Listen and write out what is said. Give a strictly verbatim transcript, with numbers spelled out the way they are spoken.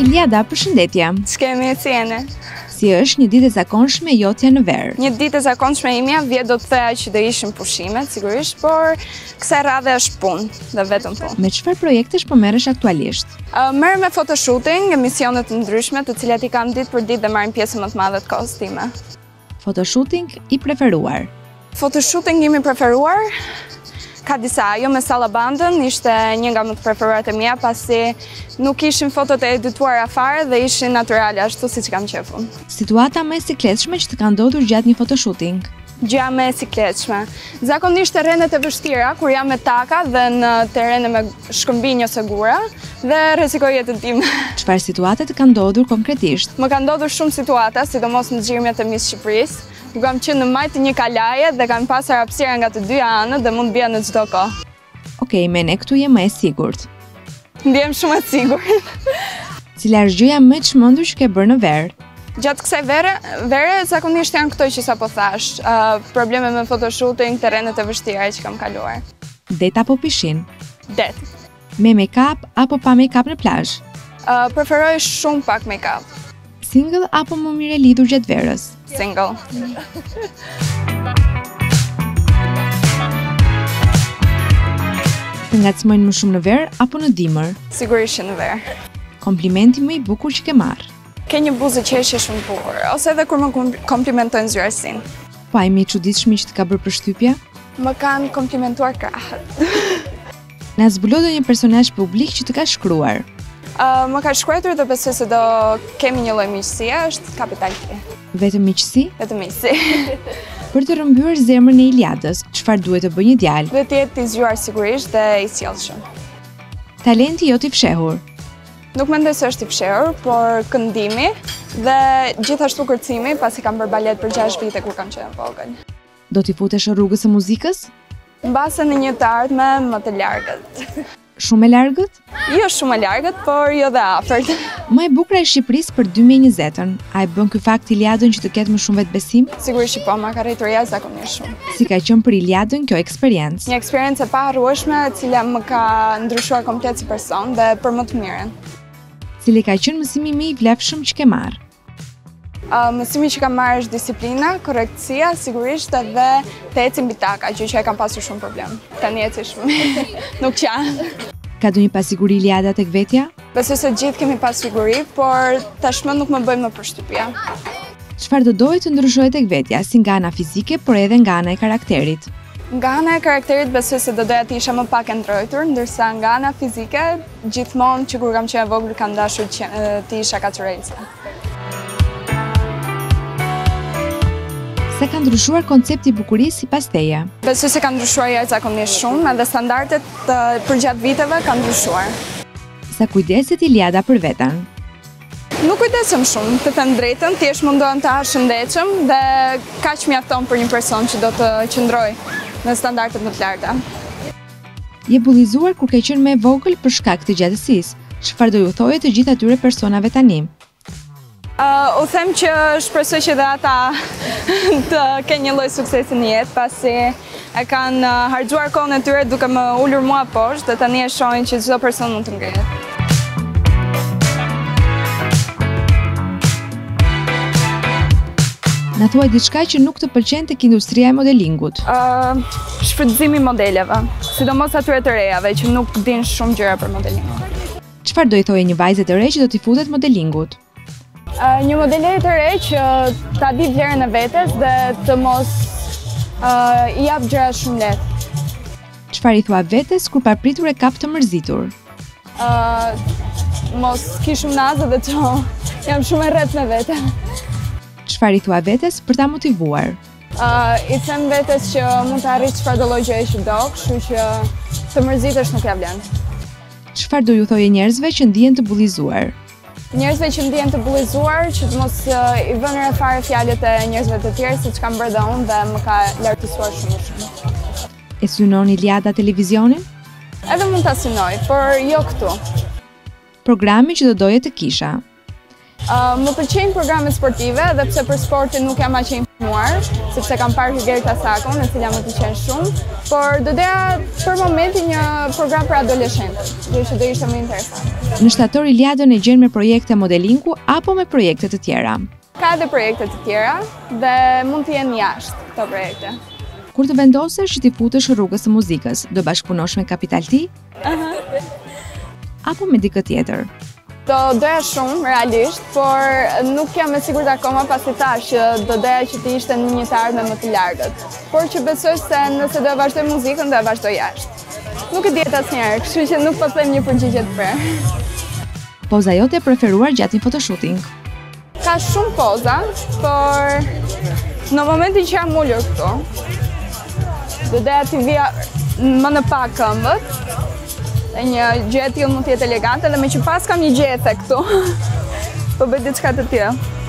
Iliada, përshëndetje. S'kemi si jene. Si është një ditë e zakonshme jotja në verë? Një ditë e zakonshme imja, vjet do të theja që do ishin pushimet, sigurisht, por kësaj radhe është punë, dhe vetëm punë. Me çfarë projektesh po merresh aktualisht? Uh, merr me photoshooting, emisione të ndryshme, të cilat i kam ditë për ditë dhe marrin pjesë më të madhe të kohës time. Photoshooting i preferuar? Photoshooting imi preferuar, ka disa, jo me Salabandën, ishte një nga më të preferuarat e mia, pasi nuk ishin fotot e edituara fare dhe ishin natyrale, ashtu siç kam qefu. Situata më e sikletshme që të ka ndodhur gjatë një photoshooting? Gjëja më e sikletshme. Zakonisht terrenet e vështira, kur jam me taka dhe në terrene me shkëmbinj ose gura, dhe rrezikoj jetën time. Çfarë situate të kanë ndodhur konkretisht? Më kanë ndodhur shumë situata, sidomos në xhirmjet e Miss Shqipërisë. Ku kam qenë në majtë një kalaje dhe kanë pasur hapësira nga të dyja anët dhe mund të bija në çdo kohë. Okej, me ne këtu je më e sigurt. Ndihem shumë e sigurt. Cila është gjëja më e çmendur që ke bërë në verë? Gjatë kësaj vere, vere zakonisht janë këto që sapo thash, uh, probleme me photoshooting, terrenet e vështira që kam kaluar. Det apo pishin? Det. Me make-up apo pa make-up në plazh? Uh, preferoj shumë pak make-up. Single apo më mire lidhur gjatë verës? Single. Të ngacmojnë më shumë në verë apo në dimër? Sigurisht në verë. Komplimenti më i bukur që ke marrë? Ke një buzë qeshje shumë bukur, ose edhe kur më komplimentojnë zyrësin. Pa i mi çuditshmi që të ka bërë përshtypje? Më kanë komplimentuar krahët. Na zbulon një personazh publik që të ka shkruar? Uh, më ka shkruar dhe besoj se do kemi një lloj miqësie, është Kapital T. Vetëm miqësi? Vetëm miqësi. Për të rrëmbyer zemrën e Iliadës, çfarë duhet të bëjë një djalë? Duhet të jetë i zgjuar sigurisht dhe i sjellshëm. Talenti jot i fshehur? Nuk mendoj se është i fshehur, por këndimi dhe gjithashtu kërcimi, pasi kam bërë balet për gjashtë vite kur kam qenë vogël. Do t'i futesh në rrugës së muzikës? Mbase në një të ardhme më të largët. Shumë e largët? Jo shumë e largët, por jo dhe afërt. Më e bukur e Shqipërisë për dy mijë e njëzetën, a e bën ky fakt Iliadën që të ketë më shumë vetbesim? Sigurisht që po, ma ka rritur jashtëzakonisht shumë. Si ka qenë për Iliadën kjo eksperiencë? Një eksperiencë e paharrueshme, e cila më ka ndryshuar komplet si person dhe për më të mirën. Cili ka qenë mësimi më i vlefshëm që ke marrë? Uh, mësimi që kam marrë është disiplina, korrektësia, sigurisht edhe të eci mbi taka, gjë që e kam pasur shumë problem. Tani eci shumë. Nuk qanë. Ka ndonjë pasiguri Iliada tek vetja? Besoj se gjithë kemi pasiguri, por tashmë nuk më bëjmë më përshtypje. Çfarë do doje të ndryshojë tek vetja, si nga ana fizike, por edhe nga ana e karakterit? Nga ana e karakterit besoj se do doja të isha më pak e ndrojtur, ndërsa nga ana fizike, gjithmonë që kur kam qenë e vogël kam dashur të isha kaçurelse. Se ka ndryshuar koncepti i bukurisë sipas teje? Besoj se ka ndryshuar jashtëzakonisht shumë, edhe standardet uh, përgjatë viteve kanë ndryshuar. Sa kujdeset Iliada për veten? Nuk kujdesem shumë, të them drejtën, thjesht mundohem të ha shëndetshëm dhe kaq mjafton për një person që do të qëndrojë në standarde më të larta. Je bullizuar kur ke qenë më e vogël për shkak të gjatësisë. Çfarë do ju thojë të gjithë atyre personave tani? Uh, u them që shpresoj që dhe ata të kenë një lloj suksesi në jetë, pasi e kanë uh, harxuar kohën e tyre duke më ulur mua poshtë dhe tani e shohin që çdo person mund të ngrihet. Na thuaj diçka që nuk të pëlqen tek industria e modelingut. Uh, shfrytëzimi i modeleve, sidomos atyre të rejave që nuk dinë shumë gjëra për modelingun. Çfarë do i thojë një vajze të re që do t'i futet modelingut? Uh, një modele të re që ta di vlerën e vetes dhe të mos uh, i jap gjëra shumë lehtë. Çfarë i thua vetes kur papritur e kap të mërzitur? Uh, mos ki shumë nazë dhe të jam shumë e rreth me vete. Çfarë i thua vetes për ta motivuar? Uh, I them vetes që mund të arrijë çfarë do lloj gjëje që do, kështu që të mërzitesh nuk ja vlen. Çfarë do ju thojë njerëzve që ndihen të bullizuar? Njerëzve që ndihen të bullizuar, që të mos uh, i vënë re fare fjalët e njerëzve të tjerë, siç kam bërë dhe unë dhe më ka lartësuar shumë shumë. E synon Iliada televizionin? Edhe mund ta synoj, por jo këtu. Programi që do doje të kisha? Uh, më pëlqejnë programet sportive, edhe pse për sportin nuk jam aq muar, sepse kam parë Hygeri Sakon, e cila më pëlqen shumë, por do doja për momentin një program për adoleshentët, që do ishte më interesant. Në shtator Iliadën e gjen me projekte modelingu apo me projekte të tjera? Ka edhe projekte të tjera dhe mund të jenë jashtë këto projekte. Kur të vendosesh që ti futesh rrugës së muzikës, do bashkëpunosh me Kapital T? Aha. Apo me dikë tjetër? Do doja shumë, realisht, por nuk jam e sigurt akoma pasi thash që do doja që të ishte në një të ardhme më të largët. Por që besoj se nëse do e vazhdoj muzikën, do e vazhdoj jashtë. Nuk e diet asnjëherë, kështu që nuk po them një përgjigje të prerë. Poza jote e preferuar gjatë një photoshooting? Ka shumë poza, por në momentin që jam ulur këtu, do doja t'i vija më në pak këmbët. Dhe një gjë e tillë mund të jetë elegante dhe me që pas kam një gjete këtu, po bëj diçka të tillë.